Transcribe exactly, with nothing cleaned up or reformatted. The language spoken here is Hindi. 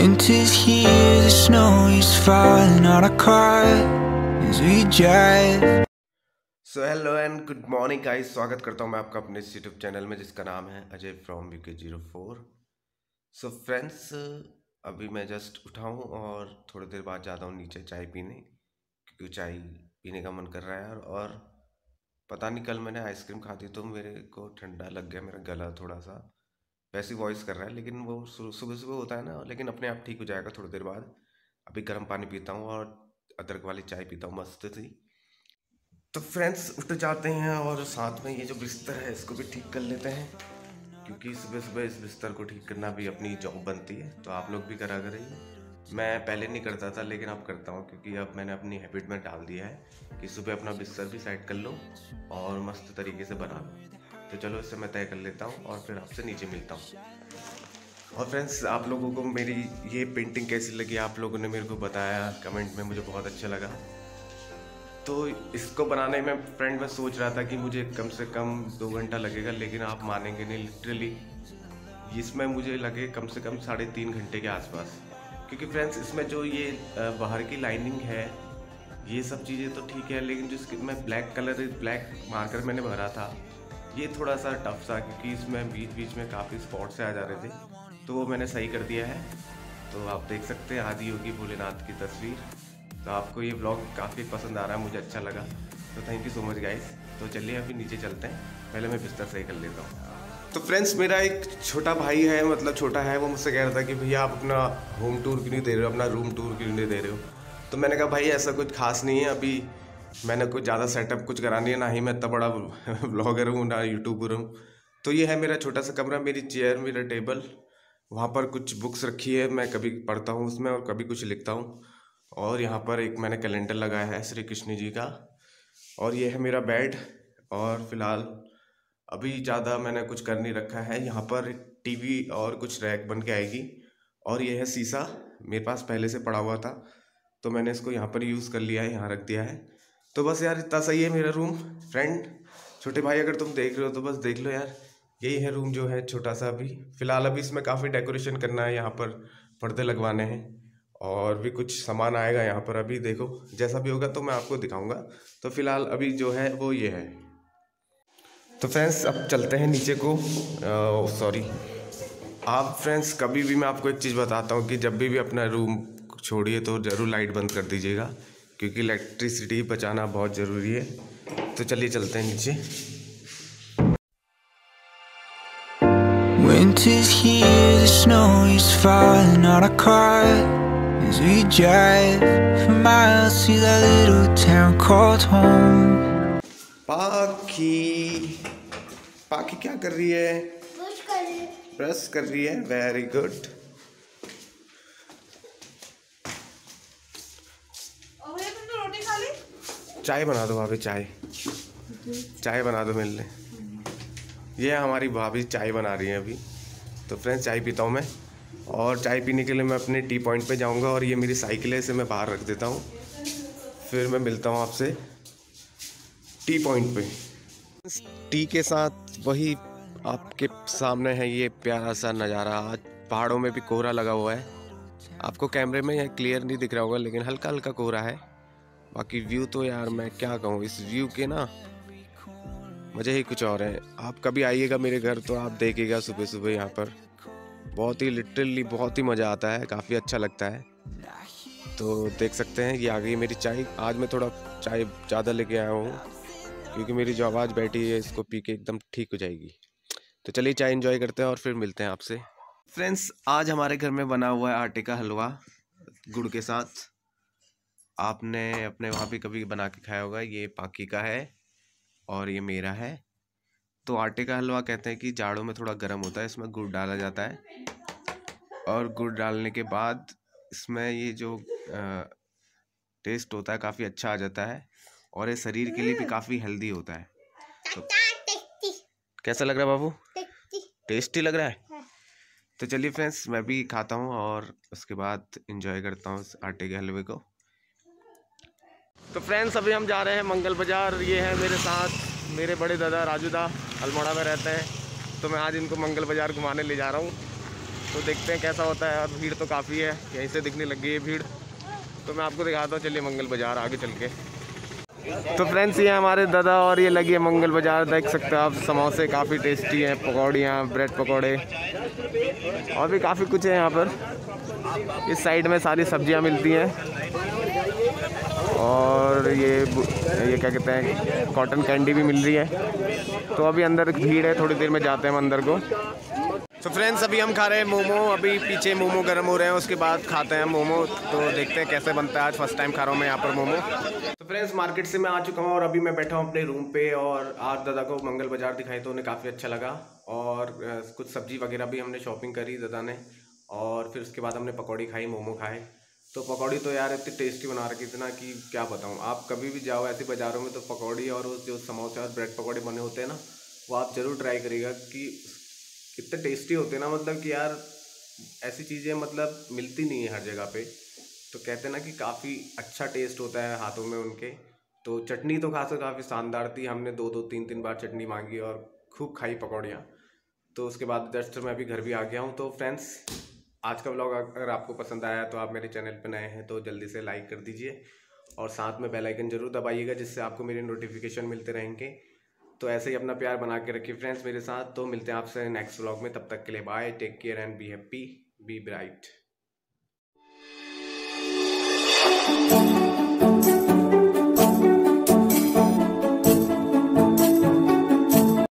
Winter's here, the snow is falling on our car as we drive. So hello and good morning guys, स्वागत करता हूं मैं आपका अपने इस यूट्यूब चैनल में जिसका नाम है Ajay from UK zero four. So friends, अभी मैं जस्ट उठा हूं और थोड़ी देर बाद जाता हूं नीचे चाय पीने, क्योंकि चाय पीने का मन कर रहा है यार। और पता नहीं, कल मैंने आइसक्रीम खा दी तो मेरे को ठंडा लग गया, मेरा गला थोड़ा सा वैसी वॉइस कर रहा है, लेकिन वो सुबह सुबह होता है ना, लेकिन अपने आप ठीक हो जाएगा थोड़ी देर बाद। अभी गर्म पानी पीता हूँ और अदरक वाली चाय पीता हूँ, मस्त थी। तो फ्रेंड्स उठ जाते हैं और साथ में ये जो बिस्तर है इसको भी ठीक कर लेते हैं, क्योंकि सुबह सुबह इस बिस्तर को ठीक करना भी अपनी जॉब बनती है। तो आप लोग भी करा करिए। मैं पहले नहीं करता था, लेकिन अब करता हूँ, क्योंकि अब मैंने अपनी हैबिट में डाल दिया है कि सुबह अपना बिस्तर भी सेट कर लो और मस्त तरीके से बना लो। तो चलो इससे मैं तय कर लेता हूँ और फिर आपसे नीचे मिलता हूँ। और फ्रेंड्स, आप लोगों को मेरी ये पेंटिंग कैसी लगी, आप लोगों ने मेरे को बताया कमेंट में, मुझे बहुत अच्छा लगा। तो इसको बनाने में फ्रेंड मैं सोच रहा था कि मुझे कम से कम दो घंटा लगेगा, लेकिन आप मानेंगे नहीं, लिटरली इसमें मुझे लगे कम से कम साढ़े तीन घंटे के आसपास। क्योंकि फ्रेंड्स, इसमें जो ये बाहर की लाइनिंग है, ये सब चीज़ें तो ठीक है, लेकिन जो इसके मैं ब्लैक कलर ब्लैक मार्कर मैंने भरा था, ये थोड़ा सा टफ था, क्योंकि इसमें बीच बीच में काफ़ी स्पॉट से आ जा रहे थे, तो वो मैंने सही कर दिया है। तो आप देख सकते हैं आदि योगी भोलेनाथ की तस्वीर। तो आपको ये व्लॉग काफ़ी पसंद आ रहा है, मुझे अच्छा लगा, तो thank you so much guys. तो चलिए अभी नीचे चलते हैं, पहले मैं बिस्तर सही कर लेता हूँ। तो फ्रेंड्स, मेरा एक छोटा भाई है, मतलब छोटा है, वो मुझसे कह रहा था कि भैया आप अपना होम टूर क्यों नहीं दे रहे हो, अपना रूम टूर क्यों नहीं दे रहे हो। तो मैंने कहा भाई ऐसा कुछ खास नहीं है, अभी मैंने कुछ ज़्यादा सेटअप कुछ करा नहीं है, ना ही मैं इतना बड़ा ब्लॉगर हूँ, ना यूट्यूबर हूँ। तो ये है मेरा छोटा सा कमरा, मेरी चेयर, मेरा टेबल, वहाँ पर कुछ बुक्स रखी है, मैं कभी पढ़ता हूँ उसमें और कभी कुछ लिखता हूँ। और यहाँ पर एक मैंने कैलेंडर लगाया है श्री कृष्ण जी का। और ये है मेरा बेड। और फिलहाल अभी ज़्यादा मैंने कुछ कर नहीं रखा है। यहाँ पर टीवी और कुछ रैक बन के आएगी। और ये है शीशा, मेरे पास पहले से पड़ा हुआ था, तो मैंने इसको यहाँ पर यूज़ कर लिया है, यहाँ रख दिया है। तो बस यार इतना सही है मेरा रूम। फ्रेंड, छोटे भाई, अगर तुम देख रहे हो तो बस देख लो यार, यही है रूम जो है छोटा सा। अभी फ़िलहाल अभी इसमें काफ़ी डेकोरेशन करना है, यहाँ पर पर्दे लगवाने हैं और भी कुछ सामान आएगा यहाँ पर। अभी देखो जैसा भी होगा तो मैं आपको दिखाऊंगा। तो फिलहाल अभी जो है वो ये है। तो फ्रेंड्स अब चलते हैं नीचे को। सॉरी आप फ्रेंड्स, कभी भी मैं आपको एक चीज़ बताता हूँ कि जब भी भी अपना रूम छोड़िए तो ज़रूर लाइट बंद कर दीजिएगा, क्योंकि इलेक्ट्रिसिटी बचाना बहुत ज़रूरी है। तो चलिए चलते हैं नीचे। Winter's here, the snow is falling on our car as we drive for miles to that little town called home. पाखी पाखी क्या कर रही है? ब्रश कर रही है। ब्रश कर रही है, वेरी गुड। और ये तुमने रोटी खा ली? चाय बना दो भाभी, चाय चाय बना दो मेरे लिए। ये हमारी भाभी चाय बना रही है अभी। तो फ्रेंड्स, चाय पीता हूँ मैं, और चाय पीने के लिए मैं अपने टी पॉइंट पे जाऊँगा। और ये मेरी साइकिल है, इसे मैं बाहर रख देता हूँ, फिर मैं मिलता हूँ आपसे टी पॉइंट पे। टी के साथ वही आपके सामने है ये प्यारा सा नज़ारा। आज पहाड़ों में भी कोहरा लगा हुआ है, आपको कैमरे में क्लियर नहीं दिख रहा होगा, लेकिन हल्का हल्का कोहरा है। बाकी व्यू तो यार मैं क्या कहूँ, इस व्यू के ना मज़े ही कुछ और है। आप कभी आइएगा मेरे घर तो आप देखिएगा सुबह सुबह यहाँ पर बहुत ही लिटरली बहुत ही मज़ा आता है, काफ़ी अच्छा लगता है। तो देख सकते हैं ये आ गई मेरी चाय। आज मैं थोड़ा चाय ज़्यादा लेके आया हूँ, क्योंकि मेरी जो आवाज़ बैठी है इसको पी के एकदम ठीक हो जाएगी। तो चलिए चाय एंजॉय करते हैं और फिर मिलते हैं आपसे। फ्रेंड्स, आज हमारे घर में बना हुआ है आटे का हलवा गुड़ के साथ। आपने अपने वहाँ भी कभी बना के खाया होगा। ये पाकी का है और ये मेरा है। तो आटे का हलवा कहते हैं कि जाड़ों में थोड़ा गर्म होता है, इसमें गुड़ डाला जाता है, और गुड़ डालने के बाद इसमें ये जो आ, टेस्ट होता है काफ़ी अच्छा आ जाता है, और ये शरीर के लिए भी काफ़ी हेल्दी होता है। तो कैसा लग रहा है बाबू? टेस्टी लग रहा है। तो चलिए फ्रेंड्स, मैं भी खाता हूँ और उसके बाद एंजॉय करता हूँ इस आटे के हलवे को। तो फ्रेंड्स, अभी हम जा रहे हैं मंगल बाज़ार। ये है मेरे साथ मेरे बड़े दादा राजू दा, अल्मोड़ा में रहते हैं। तो मैं आज इनको मंगल बाज़ार घुमाने ले जा रहा हूँ। तो देखते हैं कैसा होता है। और भीड़ तो काफ़ी है, यहीं से दिखने लगी है भीड़। तो मैं आपको दिखाता हूँ, चलिए मंगल बाज़ार आगे चल के। तो फ्रेंड्स ये हमारे दादा और ये लगी है मंगल बाज़ार। देख सकते हो आप, समोसे काफ़ी टेस्टी हैं, पकौड़ियाँ, ब्रेड पकौड़े और भी काफ़ी कुछ है यहाँ पर। इस साइड में सारी सब्जियाँ मिलती हैं और ये ये क्या कहते हैं, कॉटन कैंडी भी मिल रही है। तो अभी अंदर भीड़ है, थोड़ी देर में जाते हैं हम अंदर को। तो फ्रेंड्स अभी हम खा रहे हैं मोमो। अभी पीछे मोमो गर्म हो रहे हैं, उसके बाद खाते हैं मोमो। तो देखते हैं कैसे बनता है। आज फर्स्ट टाइम खा रहा हूँ मैं यहाँ पर मोमो। तो फ्रेंड्स मार्केट से मैं आ चुका हूँ और अभी मैं बैठा हूँ अपने रूम पे। और आज दादा को मंगल बाज़ार दिखाई तो उन्हें काफ़ी अच्छा लगा। और कुछ सब्जी वगैरह भी हमने शॉपिंग करी दादा ने। और फिर उसके बाद हमने पकौड़ी खाई, मोमो खाए। तो पकौड़ी तो यार इतनी टेस्टी बना रखी थी ना कि क्या बताऊँ। आप कभी भी जाओ ऐसे बाज़ारों में तो पकौड़ी और उस जो समोसे और ब्रेड पकौड़े बने होते हैं ना, वो आप ज़रूर ट्राई करिएगा कि इतने टेस्टी होते हैं ना। मतलब कि यार ऐसी चीज़ें मतलब मिलती नहीं है हर जगह पे। तो कहते हैं ना कि काफ़ी अच्छा टेस्ट होता है हाथों में उनके। तो चटनी तो खास काफ़ी शानदार थी। हमने दो दो तीन तीन बार चटनी मांगी और खूब खाई पकौड़ियाँ। तो उसके बाद जस्ट मैं अभी घर भी आ गया हूँ। तो फ्रेंड्स आज का व्लॉग अगर आपको पसंद आया तो आप मेरे चैनल पर नए हैं तो जल्दी से लाइक कर दीजिए और साथ में बेल आइकन ज़रूर दबाइएगा, जिससे आपको मेरे नोटिफिकेशन मिलते रहेंगे। तो ऐसे ही अपना प्यार बना के रखिए फ्रेंड्स मेरे साथ। तो मिलते हैं आपसे नेक्स्ट व्लॉग में, तब तक के लिए bye, take care and be happy, be bright.